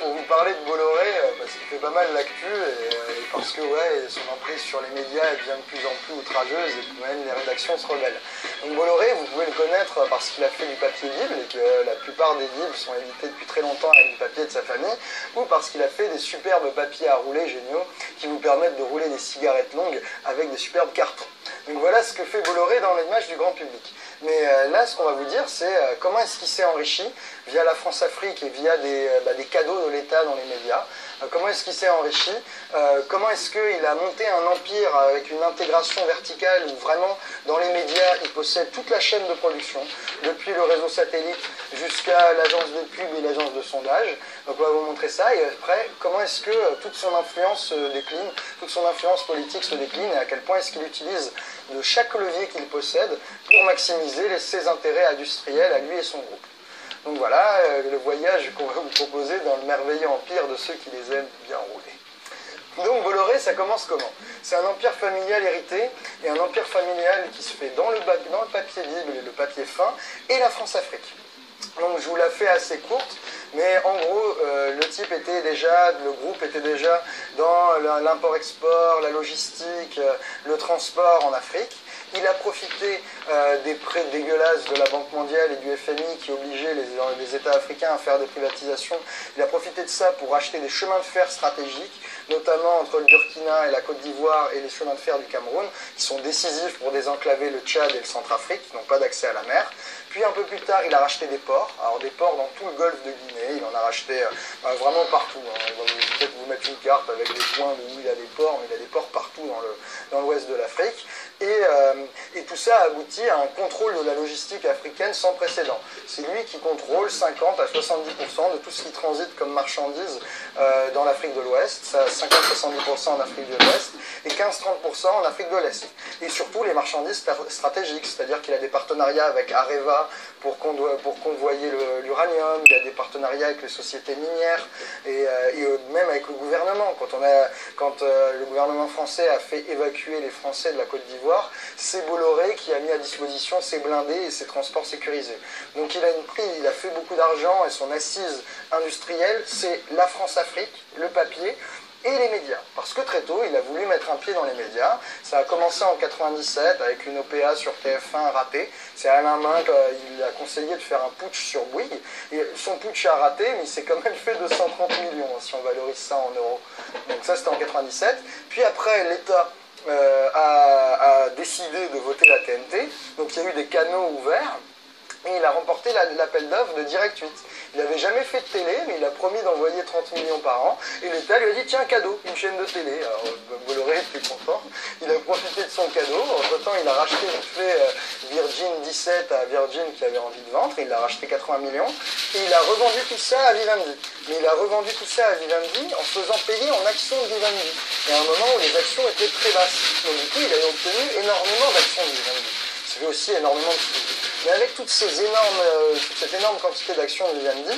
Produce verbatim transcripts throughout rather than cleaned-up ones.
pour vous parler de Bolloré, euh, parce qu'il fait pas mal l'actu, et, euh, et parce que ouais, son emprise sur les médias elle devient de plus en plus outrageuse, et que même les rédactions se rebellent. Donc Bolloré, vous pouvez le connaître parce qu'il a fait du papier Bible, et que euh, la plupart des Bibles sont éditées depuis très longtemps avec du papier de sa famille, ou parce qu'il a fait des superbes papiers à rouler géniaux, qui vous permettent de rouler des cigarettes longues avec des superbes cartons. Donc voilà ce que fait Bolloré dans l'image du grand public. Mais euh, là, ce qu'on va vous dire, c'est euh, comment est-ce qu'il s'est enrichi via la France-Afrique et via des, euh, bah, des cadeaux de l'État dans les médias. Euh, comment est-ce qu'il s'est enrichi euh, Comment est-ce qu'il a monté un empire avec une intégration verticale où vraiment, dans les médias, il possède toute la chaîne de production, depuis le réseau satellite jusqu'à l'agence de pub et l'agence de sondage. Donc on va vous montrer ça, et après, comment est-ce que euh, toute son influence se décline, toute son influence politique se décline, et à quel point est-ce qu'il utilise de chaque levier qu'il possède pour maximiser les, ses intérêts industriels à lui et son groupe. Donc voilà euh, le voyage qu'on va vous proposer dans le merveilleux empire de ceux qui les aiment bien rouler. Donc Bolloré, ça commence comment? C'est un empire familial hérité, et un empire familial qui se fait dans le, dans le papier Bible et le papier fin, et la France-Afrique. Donc je vous la fais assez courte, mais en gros, euh, le type était déjà, le groupe était déjà dans l'import-export, la logistique, euh, le transport en Afrique. Il a profité euh, des prêts dégueulasses de la Banque mondiale et du F M I qui obligeaient les, les États africains à faire des privatisations. Il a profité de ça pour acheter des chemins de fer stratégiques, notamment entre le Burkina et la Côte d'Ivoire et les chemins de fer du Cameroun, qui sont décisifs pour désenclaver le Tchad et le Centrafrique, qui n'ont pas d'accès à la mer. Puis un peu plus tard, il a racheté des ports, alors des ports dans tout le golfe de Guinée, il en a racheté euh, vraiment partout. Hein. Il va peut-être vous mettre une carte avec des points où il a des ports, mais il a des ports partout dans le, dans l'ouest de l'Afrique. Et, euh, et tout ça aboutit à un contrôle de la logistique africaine sans précédent. C'est lui qui contrôle cinquante à soixante-dix pour cent de tout ce qui transite comme marchandises euh, dans l'Afrique de l'Ouest, cinquante à soixante-dix pour cent en Afrique de l'Ouest et quinze à trente pour cent en Afrique de l'Est. Et surtout les marchandises stratégiques, c'est-à-dire qu'il a des partenariats avec Areva pour, convo pour convoyer l'uranium, il a des partenariats avec les sociétés minières et, euh, et euh, même avec le gouvernement. Quand, on a, quand euh, le gouvernement français a fait évacuer les Français de la Côte d'Ivoire, c'est Bolloré qui a mis à disposition ses blindés et ses transports sécurisés. Donc il a, une pris, il a fait beaucoup d'argent, et son assise industrielle, c'est la France-Afrique, le papier, et les médias. Parce que très tôt, il a voulu mettre un pied dans les médias. Ça a commencé en quatre-vingt-dix-sept avec une O P A sur T F un ratée. C'est Alain Minc, il a conseillé de faire un putsch sur Bouygues. Et son putsch a raté, mais il s'est quand même fait deux cent trente millions, si on valorise ça en euros. Donc ça, c'était en quatre-vingt-dix-sept. Puis après, l'État euh, a, a décidé de voter la T N T. Donc il y a eu des canaux ouverts. Et il a remporté l'appel d'offres de Direct huit. Il n'avait jamais fait de télé, mais il a promis d'envoyer trente millions par an. Et l'État lui a dit, tiens, cadeau, une chaîne de télé. Alors, Bolloré était content. Il a profité de son cadeau. Entre-temps, il a racheté vite fait Virgin dix-sept à Virgin qui avait envie de vendre. Il a racheté quatre-vingts millions. Et il a revendu tout ça à Vivendi. Mais il a revendu tout ça à Vivendi en se faisant payer en actions de Vivendi. Et à un moment où les actions étaient très basses. Donc du coup, il a obtenu énormément d'actions de Vivendi. Ça fait aussi énormément de fruits. Mais avec toutes ces énormes, euh, toute cette énorme quantité d'actions de Vivendi,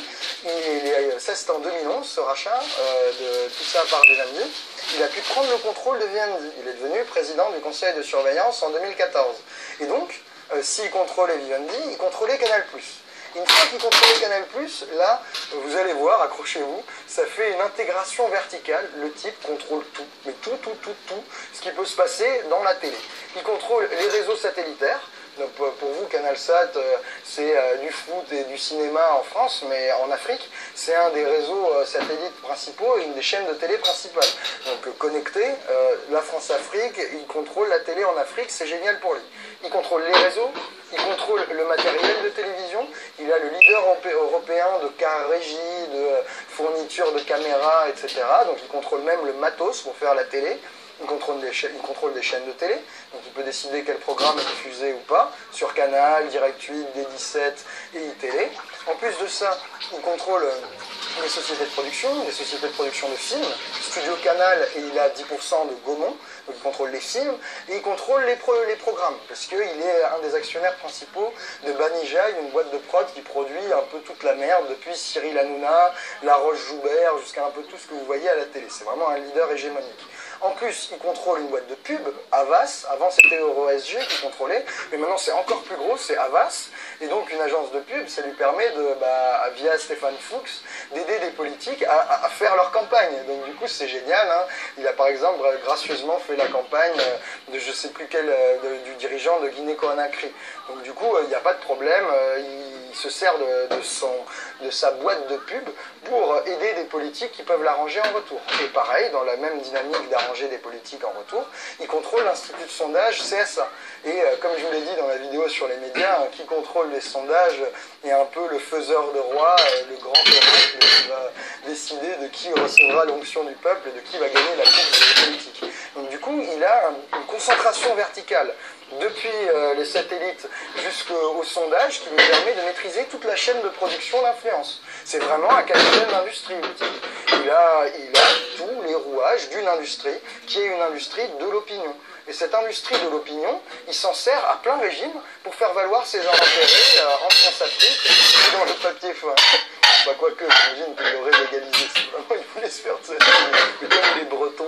il, ça c'était en deux mille onze, ce rachat euh, de tout ça par Vivendi, il a pu prendre le contrôle de Vivendi. Il est devenu président du conseil de surveillance en deux mille quatorze. Et donc, euh, s'il contrôlait Vivendi, il contrôlait Canal plus. Une fois qu'il contrôlait Canal plus, là, vous allez voir, accrochez-vous, ça fait une intégration verticale. Le type contrôle tout, mais tout, tout, tout, tout, ce qui peut se passer dans la télé. Il contrôle les réseaux satellitaires. Donc pour vous, CanalSat, c'est du foot et du cinéma en France, mais en Afrique, c'est un des réseaux satellites principaux et une des chaînes de télé principales. Donc connecté, la France-Afrique, il contrôle la télé en Afrique, c'est génial pour lui. Il contrôle les réseaux, il contrôle le matériel de télévision, il a le leader européen de car régie, de fourniture de caméras, et cetera. Donc il contrôle même le matos pour faire la télé. Il contrôle, des il contrôle des chaînes de télé, donc il peut décider quel programme est diffusé ou pas, sur Canal, Direct huit, D dix-sept et iTélé. En plus de ça, il contrôle les sociétés de production, les sociétés de production de films, Studio Canal, et il a dix pour cent de Gaumont, donc il contrôle les films, et il contrôle les, pro les programmes, parce qu'il est un des actionnaires principaux de Banijay, une boîte de prod qui produit un peu toute la merde, depuis Cyril Hanouna, La Roche-Joubert, jusqu'à un peu tout ce que vous voyez à la télé. C'est vraiment un leader hégémonique. En plus, il contrôle une boîte de pub, Havas. Avant, c'était EuroSG qui contrôlait, mais maintenant, c'est encore plus gros, c'est Havas. Et donc, une agence de pub, ça lui permet, de, bah, via Stéphane Fuchs, d'aider des politiques à, à faire leur campagne. Donc, du coup, c'est génial. Hein. Il a, par exemple, gracieusement fait la campagne de je ne sais plus quel, de, du dirigeant de Guinée-Conakry. Donc, du coup, il n'y a pas de problème. Il se sert de, de, son, de sa boîte de pub pour aider des politiques qui peuvent l'arranger en retour. Et pareil, dans la même dynamique d'arranger des politiques en retour, il contrôle l'Institut de sondage C S A. Et euh, comme je vous l'ai dit dans la vidéo sur les médias, hein, qui contrôle les sondages est un peu le faiseur de roi, euh, le grand oracle qui va décider de qui recevra l'onction du peuple et de qui va gagner la course politique. Donc du coup, il a une concentration verticale depuis euh, les satellites jusqu'au sondage qui lui permet de maîtriser toute la chaîne de production d'influence. C'est vraiment un capitaine d'industrie. Il a, il a tous les rouages d'une industrie qui est une industrie de l'opinion. Et cette industrie de l'opinion, il s'en sert à plein régime pour faire valoir ses intérêts euh, en France-Afrique dans le papier fin. Bah, quoique, j'imagine qu'il aurait légalisé. Vraiment, il voulait se faire de ça. Mais comme les Bretons...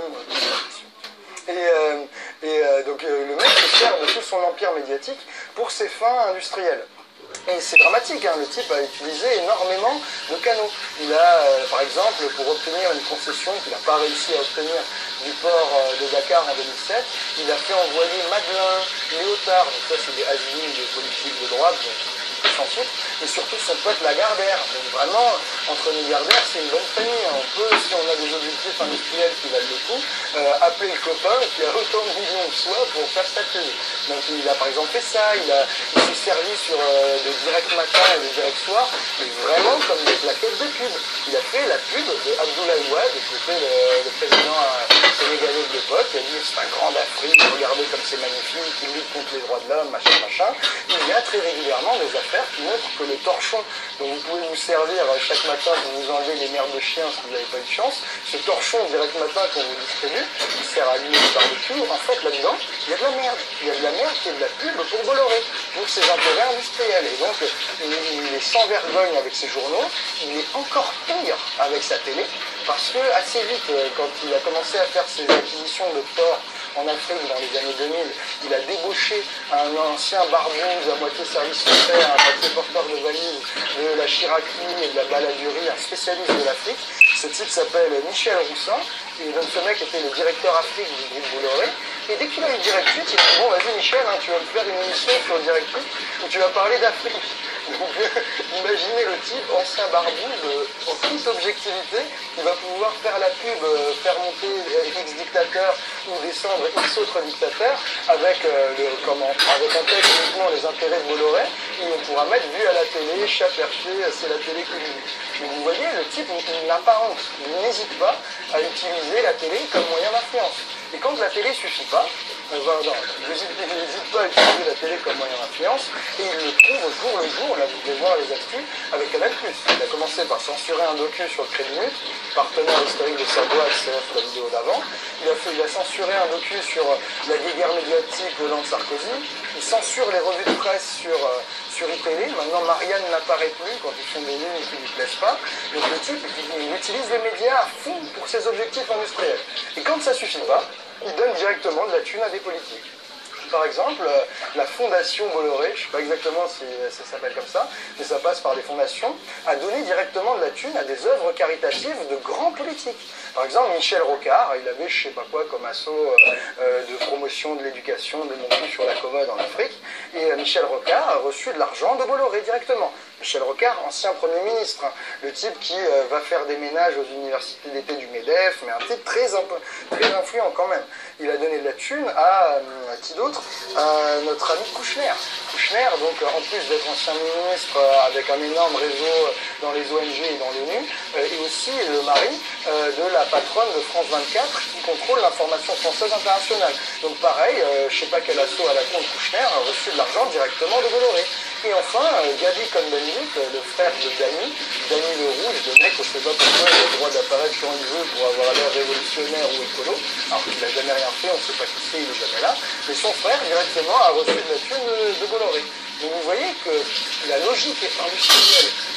Et, euh, et euh, donc euh, le mec se sert de tout son empire médiatique pour ses fins industrielles. Et c'est dramatique, hein, le type a utilisé énormément de canaux. Il a, euh, par exemple, pour obtenir une concession qu'il n'a pas réussi à obtenir du port euh, de Dakar en deux mille sept, il a fait envoyer Madelin, Léotard, donc ça c'est des has-beens de politique de droite, donc sans foutre, et surtout son pote Lagardère. Donc vraiment, entre milliardaires, c'est une bonne famille. On peut, si on a des objectifs industriels qui valent le coup, euh, appeler le copain qui a autant de millions que soi pour faire sa pub. Donc il a par exemple fait ça, il, a, il s'est servi sur euh, des directs matin et des directs soir, mais vraiment comme des plaquettes de pub. Il a fait la pub de Abdoulaye Wade, qui était le, le président euh, sénégalais de l'époque. Il a dit c'est un grand d'Afrique, regardez comme c'est magnifique, il lutte contre les droits de l'homme, machin, machin. Il y a très régulièrement des affaires qui montrent que le torchon dont vous pouvez vous servir chaque matin pour vous enlever les merdes de chiens si vous n'avez pas eu de chance, ce torchon direct matin qu'on vous distribue, qui sert à allumer le barbecue, en fait là-dedans, il y a de la merde. Il y a de la merde qui est de la pub pour Bolloré, pour ses intérêts industriels. Et donc, il, il est sans vergogne avec ses journaux, il est encore pire avec sa télé, parce que assez vite, quand il a commencé à faire ses acquisitions de ports en Afrique dans les années deux mille, il a débauché un ancien barbouze à moitié service secret, un papier porteur de valise, de la chiracrie et de la baladurie, un spécialiste de l'Afrique. Ce type s'appelle Michel Roussin, et donc ce mec était le directeur Afrique du groupe Bolloré. Et dès qu'il a eu Direct huit, il a dit bon vas-y Michel, hein, tu vas me faire une émission sur Direct huit où tu vas parler d'Afrique. Donc euh, imaginez le type, ancien barbouze, euh, en toute objectivité, il va pouvoir faire la pub, euh, faire monter euh, X dictateurs ou descendre X autres dictateurs avec, euh, le, comment, avec en tête uniquement les intérêts de Bolloré, et on pourra mettre vu à la télé, chat perché, c'est la télé qui dit. Mais vous voyez, le type, il n'a pas honte, il n'hésite pas à utiliser la télé comme moyen d'influence. Et quand la télé ne suffit pas, euh, non, non, il n'hésite pas à utiliser la télé comme moyen d'influence, et il le prouve au jour le jour, là vous pouvez voir les actus, avec Canal plus. Il a commencé par censurer un docu sur le Crédit Mutuel, partenaire historique de sa boîte, C F, la vidéo d'avant. Il a, fait, il a censuré un docu sur la guerre médiatique de Hollande-Sarkozy. Il censure les revues de presse sur, euh, sur I T V. Maintenant, Marianne n'apparaît plus quand ils font des lignes qui ne lui plaisent pas. Donc le type, il, il utilise les médias à fond pour ses objectifs industriels. Et quand ça ne suffit pas, il donne directement de la thune à des politiques. Par exemple, la fondation Bolloré, je ne sais pas exactement si ça s'appelle comme ça, mais ça passe par des fondations, a donné directement de la thune à des œuvres caritatives de grands politiques. Par exemple, Michel Rocard, il avait je ne sais pas quoi comme assaut euh, de promotion de l'éducation de mon cul sur la commode en Afrique, et euh, Michel Rocard a reçu de l'argent de Bolloré directement. Michel Rocard, ancien Premier ministre, hein, le type qui euh, va faire des ménages aux universités d'été du MEDEF, mais un type très, très influent quand même. Il a donné de la thune à, à qui d'autre? À notre ami Kouchner. Kouchner, donc en plus d'être ancien ministre euh, avec un énorme réseau dans les O N G et dans l'ONU, euh, et aussi le mari euh, de la patronne de France vingt-quatre qui contrôle l'information française internationale. Donc pareil, euh, je ne sais pas quel assaut à la con de Kouchner a reçu de l'argent directement de Bolloré. Et enfin, euh, Gabi Cohn-Bendit, le frère de Dany, Dany le Rouge, le mec, on ne sait pas pourquoi il a le droit d'apparaître quand il veut pour avoir l'air révolutionnaire ou écolo, alors qu'il n'a jamais rien fait, on ne sait pas qui c'est, il n'est jamais là, mais son frère directement a reçu de la thune de, de Bolloré. Donc vous voyez que la logique industrielle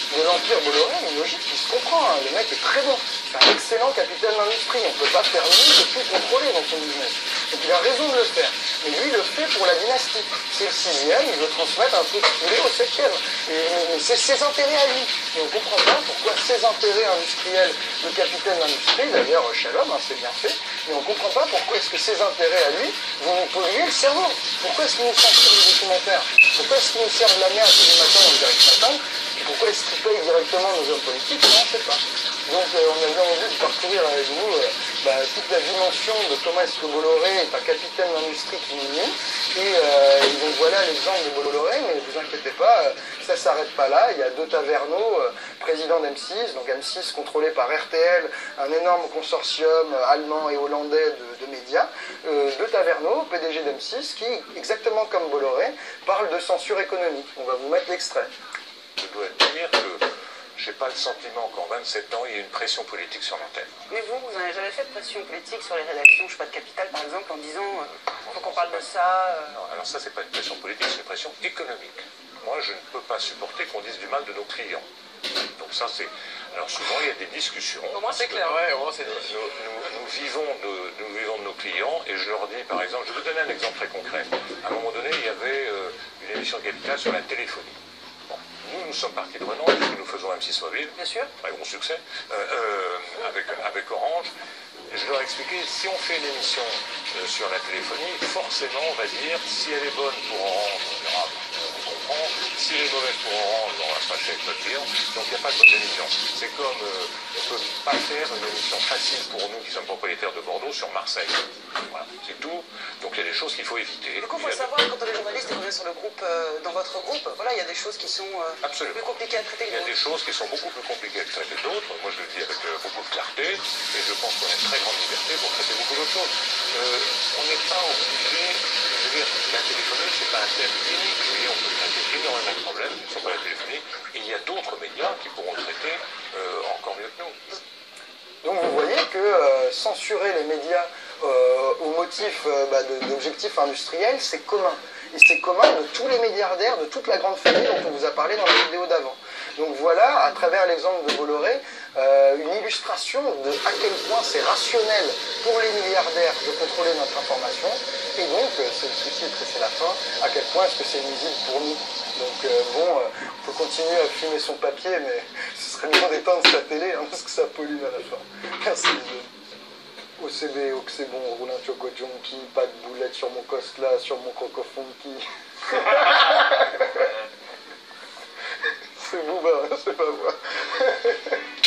de l'Empire Bolloré, une logique qui se comprend. Hein. Le mec est très bon. C'est un excellent capitaine d'industrie. On ne peut pas faire mieux de tout contrôler dans son business. Donc il a raison de le faire. Mais lui, il le fait pour la dynastie. C'est le sixième, il veut transmettre un peu de poulet au septième. Et c'est ses intérêts à lui. Et on ne comprend pas pourquoi ses intérêts industriels de capitaine d'industrie, d'ailleurs Shalom, hein, c'est bien fait, mais on ne comprend pas pourquoi est-ce que ses intérêts à lui vont nous polluer le cerveau. Pourquoi est-ce qu'ils nous censurent les documentaires? Pourquoi est-ce qu'ils nous servent de la merde tous les matins dans le direct matin? Et pourquoi est-ce qu'ils payent directement nos hommes politiques? Non, on ne sait pas. Donc euh, on a bien envie de parcourir avec vous euh, bah, toute la dimension de comment est-ce que Bolloré est un capitaine d'industrie qui nous nuit. Et, euh, et donc voilà l'exemple de Bolloré, mais ne vous inquiétez pas, euh, ça ne s'arrête pas là. Il y a deux Taverneau, euh, président d'M six, donc M six contrôlé par R T L, un énorme consortium euh, allemand et hollandais de, de médias. Euh, deux Taverneau, P D G d'M six, qui, exactement comme Bolloré, parle de censure économique. On va vous mettre l'extrait. Je dois dire que je n'ai pas le sentiment qu'en vingt-sept ans, il y ait une pression politique sur l'antenne. Mais vous, vous n'avez jamais fait de pression politique sur les rédactions, je sais pas, de Capital par exemple, en disant euh, faut qu'on parle de ça euh... Non, alors ça, c'est pas une pression politique, c'est une pression économique. Moi, je ne peux pas supporter qu'on dise du mal de nos clients. Donc ça, c'est... Alors souvent, il y a des discussions. Au moins, c'est clair. Ouais, au moins, c'est... Nous, nous, nous, vivons de, nous vivons de nos clients, et je leur dis, par exemple, je vais vous donner un exemple très concret. À un moment donné, il y avait euh, une émission de Capital sur la téléphonie. Nous, nous sommes partie prenante, puisque nous faisons M six Mobile, bien sûr, très bon succès, euh, euh, avec, avec Orange. Et je leur ai expliqué, si on fait une émission euh, sur la téléphonie, forcément, on va dire, si elle est bonne pour Orange, on verra, on comprend. Si elle est mauvaise pour Orange, on va se fâcher avec notre client. Donc il n'y a pas de bonne émission. C'est comme, euh, on ne peut pas faire une émission facile pour nous qui sommes propriétaires de Bordeaux sur Marseille. Voilà, c'est tout. Donc il y a des choses qu'il faut éviter. Du coup, il faut savoir, quand on est journaliste et qu'on est sur le groupe, euh, dans votre groupe, voilà, il y a des choses qui sont euh, plus compliquées à traiter. Il y a des choses qui sont beaucoup plus compliquées à traiter que d'autres. Moi, je le dis avec euh, beaucoup de clarté, et je pense qu'on a une très grande liberté pour traiter beaucoup d'autres choses. Euh, on n'est pas obligé, je veux dire, la téléphonie, c'est pas un thème unique, mais on peut traiter énormément de problèmes qui ne sont pas la téléphonie, et il y a d'autres médias qui pourront le traiter euh, encore mieux que nous. Donc vous voyez que euh, censurer les médias euh, au motif euh, bah, d'objectifs industriels, c'est commun. Et c'est commun de tous les milliardaires, de toute la grande famille dont on vous a parlé dans la vidéo d'avant. Donc voilà, à travers l'exemple de Bolloré, euh, une illustration de à quel point c'est rationnel pour les milliardaires de contrôler notre information. Et donc, euh, c'est le sous-titre et c'est la fin, à quel point est-ce que c'est nuisible pour nous. Donc euh, bon, euh, on peut continuer à fumer son papier, mais ce serait bien d'éteindre sa télé, hein, parce que ça pollue à la fin. Merci. O C B, oh que c'est bon, roule un choco junkie, pas de boulettes sur mon cosla, sur mon coco funky. C'est vous, bah, c'est pas moi.